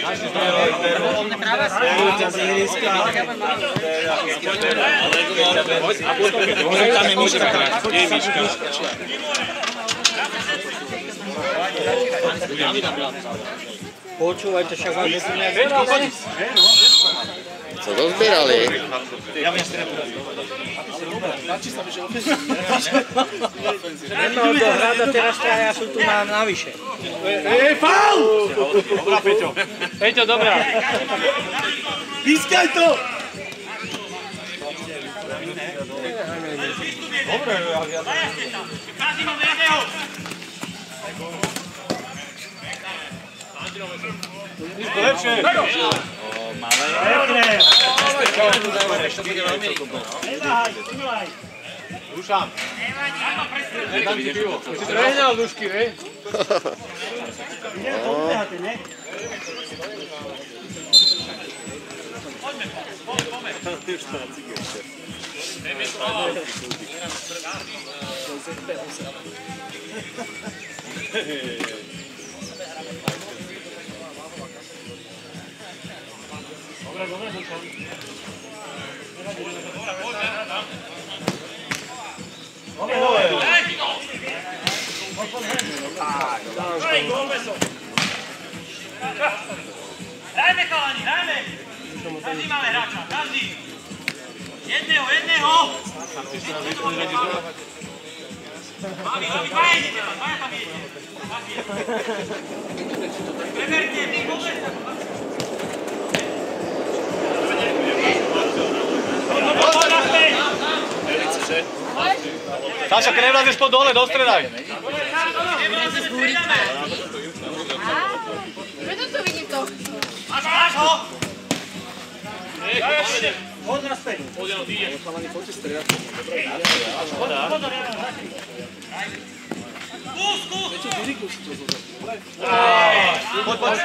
Tam je môžeme hrať. Je výška. Počúvajte, však vám nesmie. Co dozbierali? Ideme od toho hrada, teraz traja sú tu navyše. Faul! Dobrá, Peťo. Peťo, dobrá. Pískaj to! Dobre, lepšie. Dušan. Dám ti pivo. Si trénal dušky, hej? Dobre, Dušan. Hrajme, chalani, hrajme! Každý máme hráča, každý! Jedného! Baví, dvaja idete tam, dvaja tam idete. Preberte, ty, vôbec sa. Poď naspäť! Saša, keď nevlázeš po dole, dostredaj. Preto to vidím to. Máš ho! Poď naspäť. Poď, ty ideš. Poď.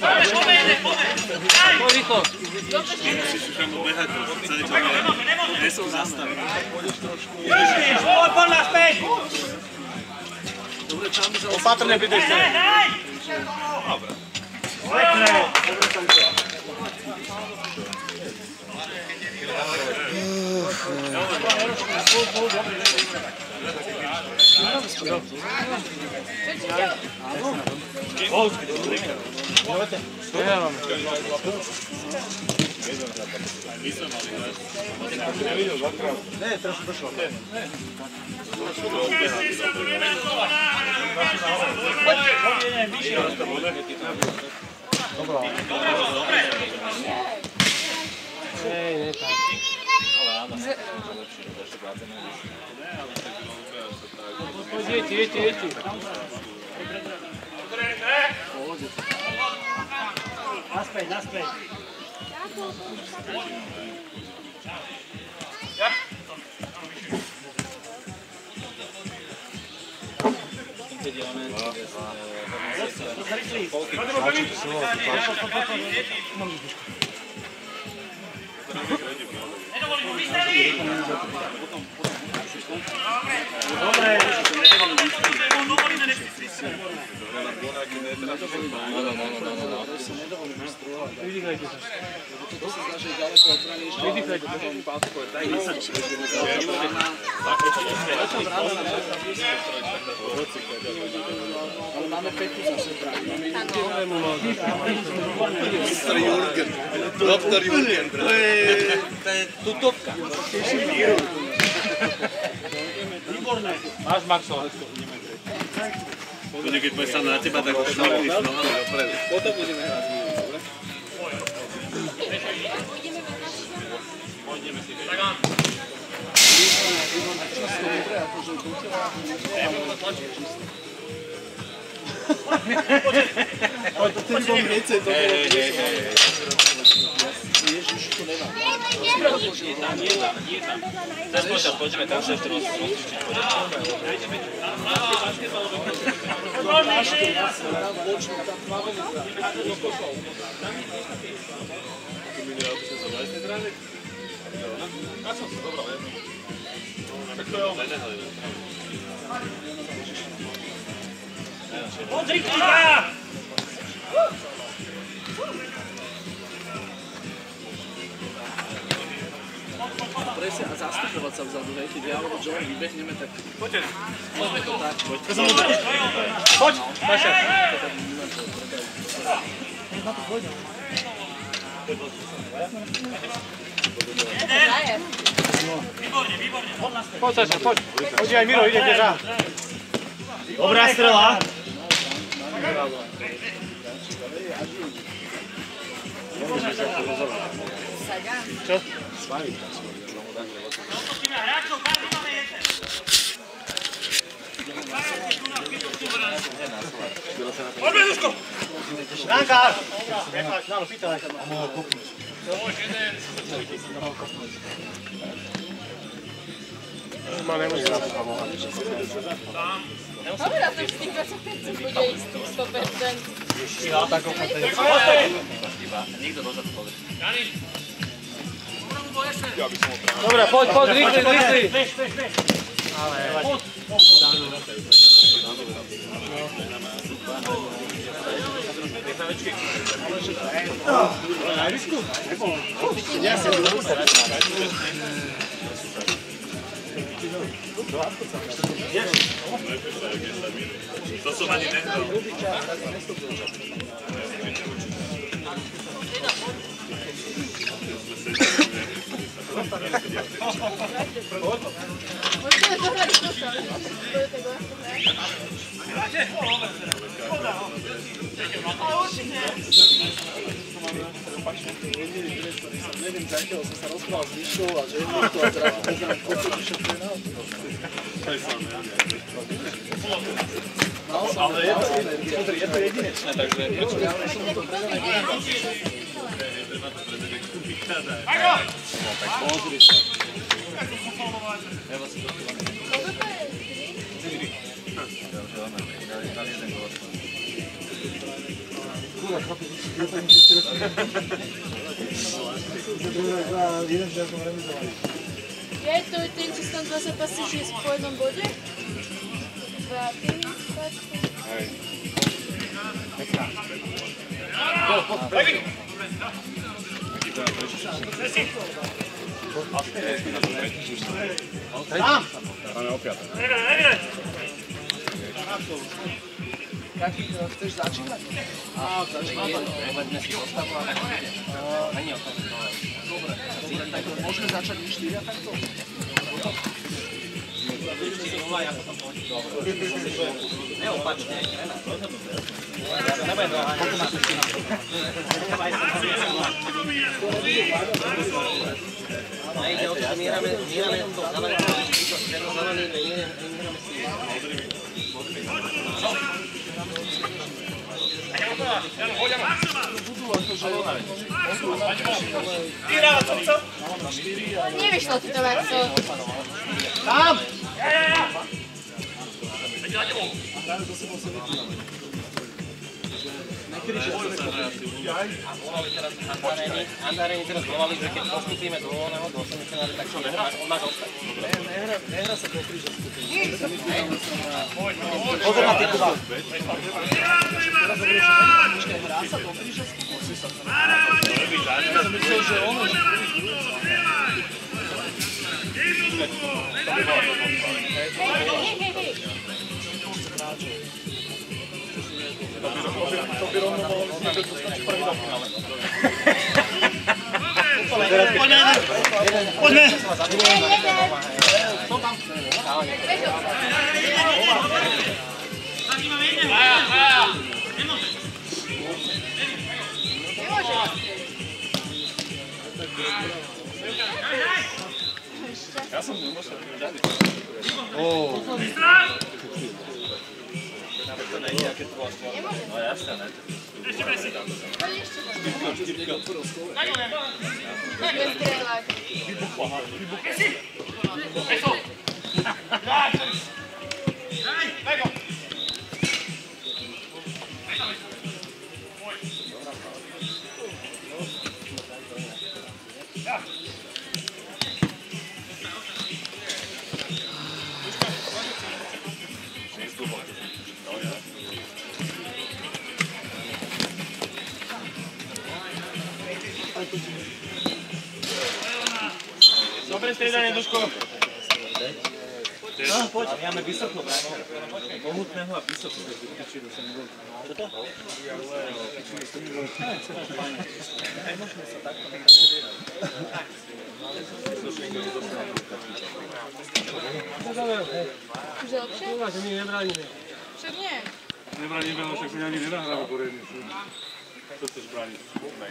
Rýchlo. Musíš už tam obehať, celý to nesol zastaviť. Poď naspäť! Opatrne vydržte. Hraj! Pekné. Jedź. Naspäť. Dobre. Vydýchajte sa. Ale máme Peťu zase práve. Doktor Jurgen. To je tutovka. Výborné. Máš, Maxo. Keď pôjde sa na teba, tak to šmarníš nohami dopredu. Potom budeme hrať. Pôjdeme si. Ježiš, to nemá. Je tam. Teraz poďme tam sa ešte rozsvičiť. Poď, Rikýka! zase a zastupovať sa vzadu, hej, keď ja alebo Joey vybehneme, tak... Poďte. Môžeme to tak. Poď, Saša. Poď, Saša, poď. Poď aj Miro, idete za. Dobrá strela. Čo? Ranka! Áno, pýtaj. Ma nemusí na to pomáhať. Dobre, to už tých 25 bude istých 100%. Ja tak opatrne. Niekto dozadu povedal. Dobre, poď, rýchli. To som ani nehral. Môžeme zohrať kúsok. Budete go Neviem, z akého som sa rozprával s Miškou a že je to a teraz poznám koľko to všetko je naozaj. To je samé. Ale je to jedinečné, takže... Pozri sa. Je to ten, čo tam dva zápasy, že je po jednom bode? Dva tým, páčku. Jaký chceš začínať? Povedme si postavu a tak ani o tom. Dobre, tak môžeme začať my 4 takto? Neopačne. Nejde o to, že my hráme to zelené, stredozelený, nehráme si. Nevyšlo ti to Marco. Tam! Andaréni teraz volali, že keď postupíme do voľného, do 80, tak čo nehrá, on má dostať. Nehrá sa po krížovku. Pozor na ty, Kuba. Hrá sa po krížovku? Ja som myslel, že ono, že to by rovno mohlo byť, že dostačiť prvý do finále. Poďme! Ja som nemožel. No jasne, ne? Bez strelák. Dobre, Dobre striedanie, Duško. No, poď. Máme vysoko, bráno. Mohutného a vysoko. Čo to? Nemôžeme sa takto nechať sedieť. Už je lepšie? Že my nebránime. Však nie. Nebraníme, ale však my ani nenahráme poriadne. Čo chceš brániť?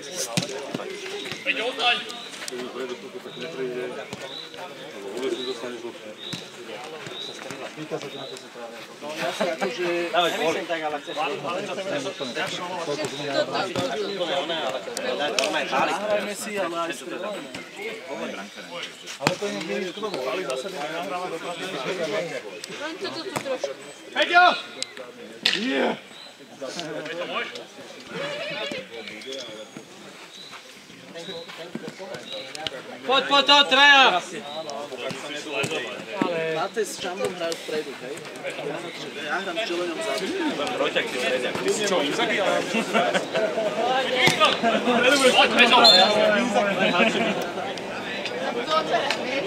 Peťo, ostaň! Keď mi prejde tuto, tak neprejde. Alebo vôbec nedostaneš loptu. Pýta sa ti na to, čo to je. No ja si akože... Nemyslím tak, ale chceš... Nahrajme si, ale aj strelami. Ale to nie je k tomu. Ale zase by nahráva do pravdy. Len toto tu trošku. Peťo! Nie! Peťo, môžeš? Poď, traja! Máte s Čandom hrajú vpredu, hej? Ja hrám s Čeleňom vzadu. Roťak si sredia. Čo, im zabíjam? Poď, Peťo! To otváraš, vieš?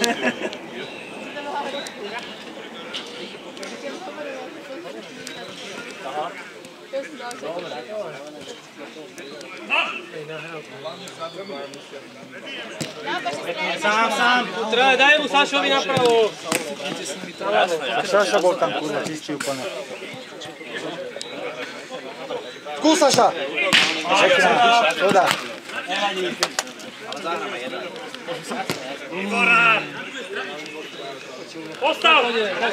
Sám, daj mu Sašovi napravo. A Saša bol tam, kurva, čistí úplne. Skús, Saša! Voda. Postav!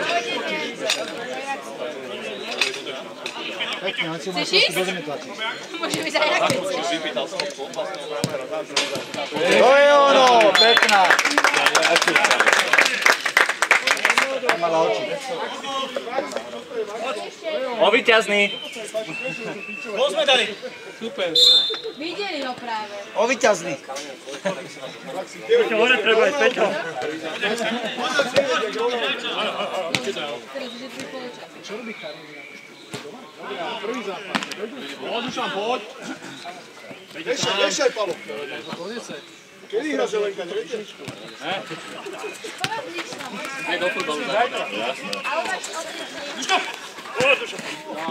Pekne, on si má Chceš ísť? do zemi tlačiť. Môže byť aj raket. To je ono, pekná. Nemala oči. O víťazný. Bol sme dali. Super. Videli ho práve. O víťazný. Peťo, hore treba ísť, Peťo. Teraz už je 3 poločas. Prvý zápas. Poď, Dušan, poď. Ešte aj Palo. Kedy hra Zelenka, neviete? Nie, do futbalu. Ale máš odličný. Poď, Dušan.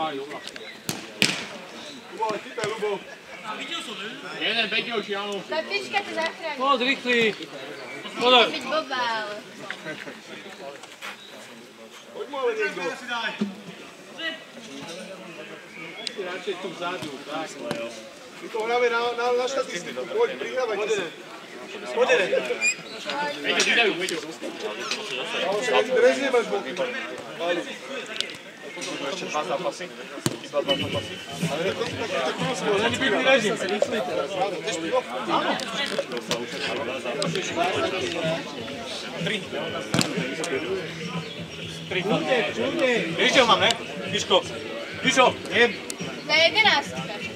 Lubo, ale chytaj, Lubo. Jeden, Peťo, šialu. Tá tyčka te zachráni. Poď, rýchli. Môže byť bobál. Poď mu ale niekto. Radšej tu vzadu. My to hráme na štatistiku. Poď, prihrávajte sa. Poď, Peťo, ty dajú, Peťo. Ale však ani dres nemáš boky. Ešte 2 zápasy. Iba 2 zápasy. Len pivný režim, sa rýchli teraz. Áno. 3. Vieš, čo mám, ne? Piško. Pišo. Nie. Na 11.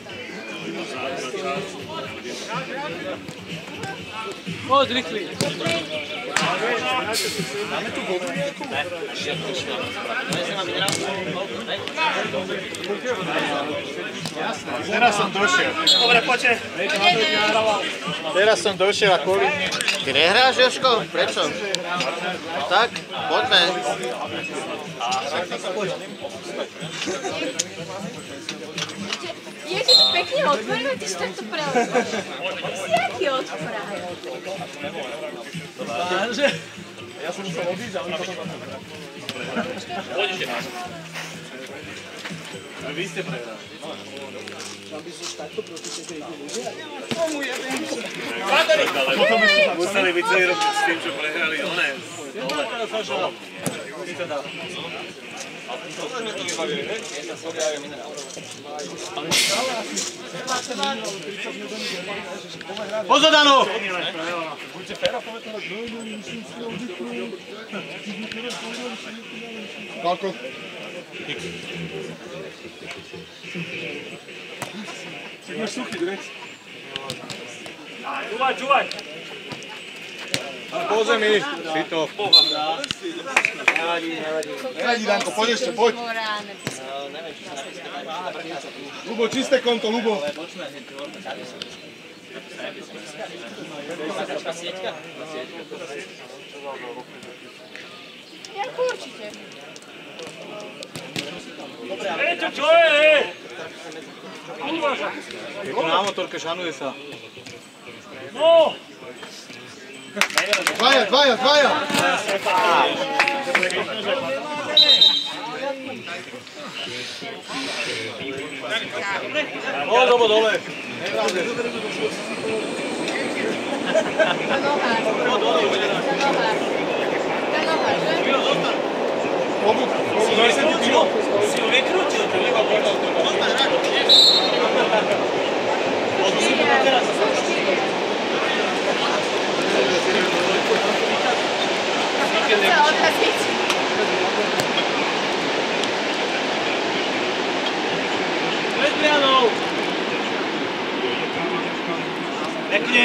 Poď, rýchli. Máme tu vodu nejakú? Ne. Teraz som došiel. Dobre, poďte. Teraz som došiel a kvôli... Ty nehráš, Jožko? Prečo? Tak, poďme. Je ti to pekne otvorené, ty si takto prelezíš. Ty si jaký odfraj? Ja som musel odísť, ale potom... Poď ešte. Vy ste prehrali. Museli byť celý rok s tým, čo prehrali. One, dole. Pozadano! Koľko? Si máš suchý dres. Čúvaj. Po zemi, si to. Nevadí, Danko, poď ešte, poď. Ľubo, čisté konto, Ľubo. Jako určite. Eto, čo je? Je to na motorke, šanuje sa. No! Dvaja! Dole. Si ho vykrútil, to nebo Chce odraziť. Vedlianov! Pekne!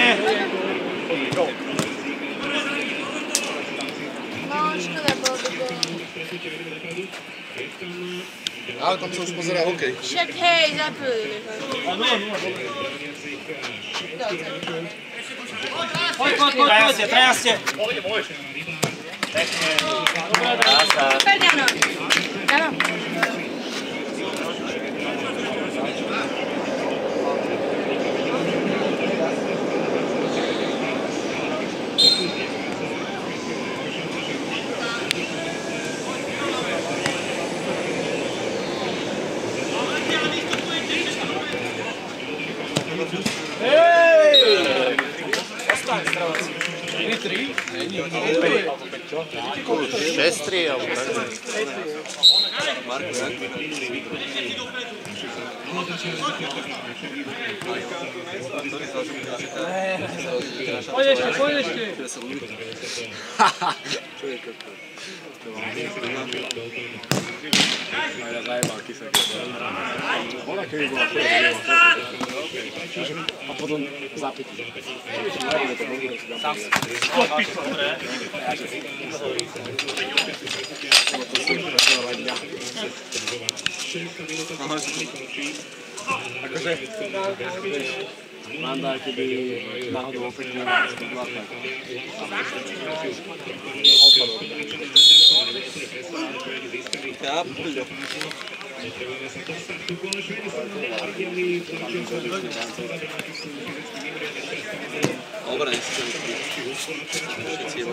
No, škoda, bolo by bolo. Ale tam sa už pozerá hokej. Však hej, zapili. Poďte, trajaste! Super, Jano. Jano. Šestri, alebo tak. Poď ešte! A potom zapiť. Akože mám dať, keby náhodou opäť nemá skladla, tak odpadol. Kapľo. Dobre, všetci